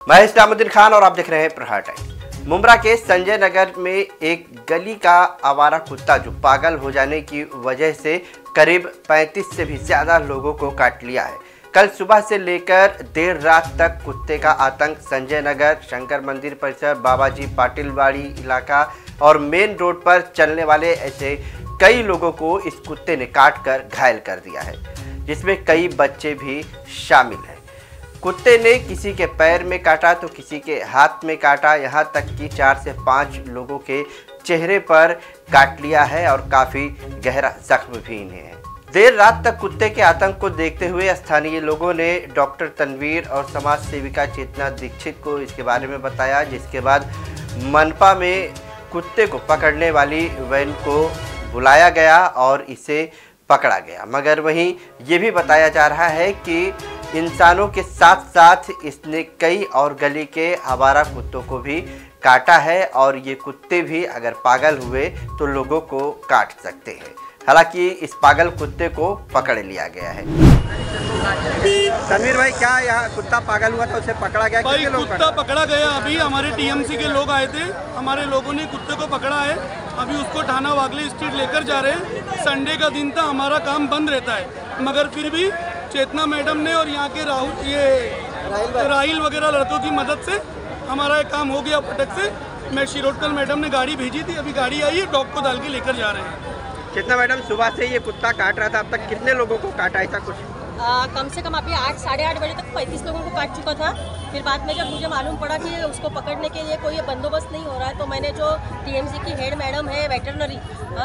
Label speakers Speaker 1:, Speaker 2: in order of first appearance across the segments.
Speaker 1: मैं इस्लामुद्दीन खान और आप देख रहे हैं प्रहार टाइम्स। मुंब्रा के संजय नगर में एक गली का आवारा कुत्ता जो पागल हो जाने की वजह से करीब 35 से भी ज्यादा लोगों को काट लिया है। कल सुबह से लेकर देर रात तक कुत्ते का आतंक संजय नगर, शंकर मंदिर परिसर, बाबाजी पाटिलवाड़ी इलाका और मेन रोड पर चलने वाले ऐसे कई लोगों को इस कुत्ते ने काट कर घायल कर दिया है, जिसमें कई बच्चे भी शामिल हैं। कुत्ते ने किसी के पैर में काटा तो किसी के हाथ में काटा, यहाँ तक कि 4 से 5 लोगों के चेहरे पर काट लिया है और काफ़ी गहरा जख्म भी इन्हें है। देर रात तक कुत्ते के आतंक को देखते हुए स्थानीय लोगों ने डॉक्टर तनवीर और समाज सेविका चेतना दीक्षित को इसके बारे में बताया, जिसके बाद मनपा में कुत्ते को पकड़ने वाली वैन को बुलाया गया और इसे पकड़ा गया। मगर वहीं ये भी बताया जा रहा है कि इंसानों के साथ साथ इसने कई और गली के आवारा कुत्तों को भी काटा है और ये कुत्ते भी अगर पागल हुए तो लोगों को काट सकते हैं। हालांकि इस पागल कुत्ते को पकड़ लिया गया है। तनवीर भाई, क्या यहाँ कुत्ता पागल हुआ था, उसे पकड़ा गया?
Speaker 2: भाई कुत्ता पकड़ा गया। अभी हमारे टीएमसी के लोग आए थे, हमारे लोगों ने कुत्ते को पकड़ा है। अभी उसको थाना वागले स्ट्रीट लेकर जा रहे हैं। संडे का दिन था, हमारा काम बंद रहता है, मगर फिर भी चेतना मैडम ने और यहाँ के राहिल वगैरह लड़कों की मदद से हमारा एक काम हो गया फटक से। मैं शिरोडकल मैडम ने गाड़ी भेजी थी, अभी गाड़ी आई है, डॉग को डाल के लेकर जा रहे हैं।
Speaker 1: चेतना मैडम, सुबह से ये कुत्ता काट रहा था, अब तक कितने लोगों को काटा, ऐसा कुछ?
Speaker 3: कम से कम अभी 8 साढ़े 8 बजे तक 35 लोगों को काट चुका था। फिर बाद में जब मुझे मालूम पड़ा कि उसको पकड़ने के लिए कोई बंदोबस्त नहीं हो रहा है, तो मैंने जो टीएमसी की हेड मैडम है वेटरनरी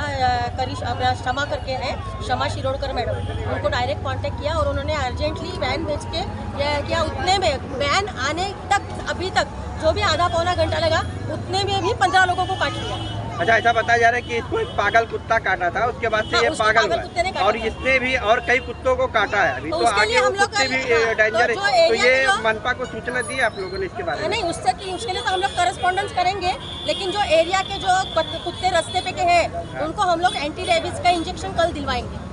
Speaker 3: शमा करके है, शमा शिरोडकर मैडम, उनको डायरेक्ट कांटेक्ट किया और उन्होंने अर्जेंटली वैन भेज के किया। उतने में वैन आने तक अभी तक जो भी आधा पौना घंटा लगा, उतने में भी 15 लोगों को काट लिया।
Speaker 1: अच्छा, ऐसा बताया जा रहा है कि इसको एक पागल कुत्ता काटा था, उसके बाद से ये पागल हुआ और इसने भी और कई कुत्तों को काटा है। अभी तो आगे वो कुत्ते भी डेंजर है, तो ये मनपा को सूचना दी आप लोगों ने इसके बारे में?
Speaker 3: नहीं, उसके लिए तो हम लोग करस्पॉन्डेंस करेंगे, लेकिन जो एरिया के जो कुत्ते रास्ते पे के हैं उनको हम लोग एंटी रेबीज का इंजेक्शन कल दिलवाएंगे।